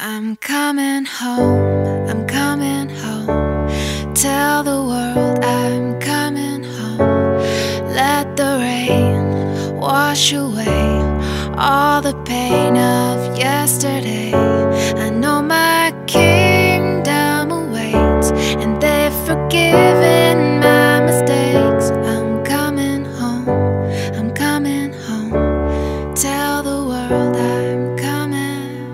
I'm coming home, I'm coming home. Tell the world I'm coming home. Let the rain wash away all the pain of yesterday. I know my kingdom awaits, and they've forgiven my mistakes. I'm coming home, I'm coming home. Tell the world I'm coming.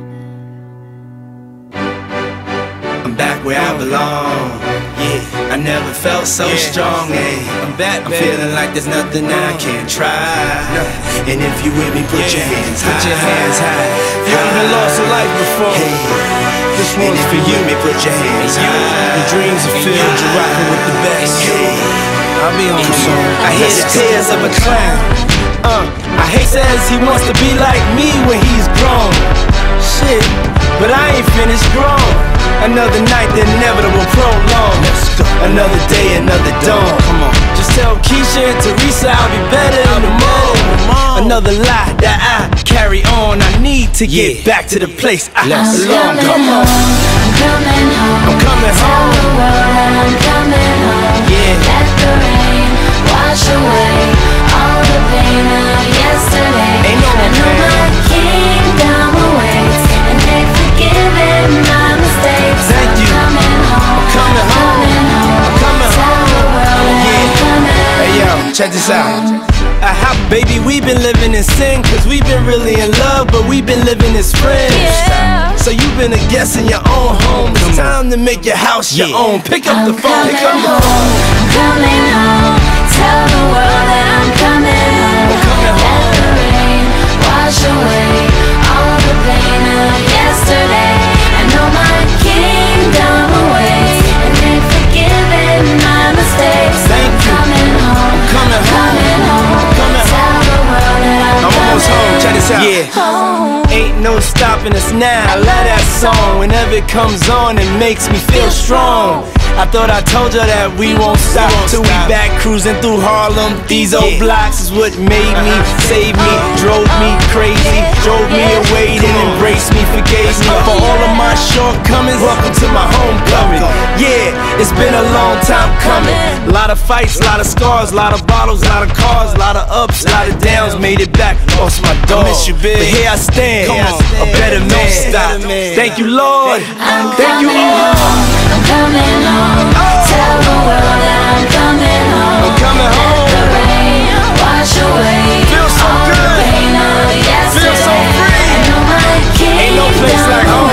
I'm back where I belong. Yeah, I never felt so strong. I'm back, I'm feeling like there's nothing I can't try. And if you with me, put your hands high. Put your hands high. If you haven't lost a life before, this one's for you. Put your hands high. Your dreams are filled, you're rocking with the best. I'll be on the song. I hear the tears of a clown. I hate says he wants to be like me when he's grown. Shit, but I ain't finished grown. Another night, the inevitable prolong. Another day, another dawn. Come on. Just tell Keisha and Teresa I'll be better in the morning. Another lie that I carry on. I need to get back to the place I belong. Come on. I'm coming home. I'm coming home. Tell the world that I'm coming home. Yeah. Let the rain wash away all the pain of yesterday. Ain't no I know my kingdom awaits, and they've forgiven my mistakes. Thank you. I'm coming home. Coming home. I'm coming Tell the world that I'm coming. Hey yo, check this out. Baby, we've been living in sin, cause we've been really in love, but we've been living as friends. Yeah. So you've been a guest in your own home. It's time to make your house your own. Pick up the phone, pick up the phone. I'm coming home. Tell the world that I'm coming home. Let the rain wash away all the pain of yesterday. I know my kingdom awaits, and they've forgiven my mistakes. Thank you. I'm coming home. I'm coming home. Tell the world that I'm almost home. coming Check this out. home. Ain't no stopping us now. I love that song. Whenever it comes on, it makes me feel strong. I thought I told you that we won't stop till we back cruising through Harlem. These old blocks is what made me, saved me, drove me crazy, drove me away, then embraced me, forgave me for all of my shortcomings. Welcome to my homecoming. Yeah, it's been a long time coming. A lot of fights, a lot of scars, a lot of bottles, a lot of cars, a lot of ups, a lot of downs. Made it back, lost my dog. Miss you, big. But here I stand, a better man. Stop. Thank you, Lord. Thank you all. I'm coming home. Tell the world that I'm coming home. I'm coming home. Let the rain wash away Feel so all good. the pain of yesterday. Feel so free. I know my Ain't no place like home.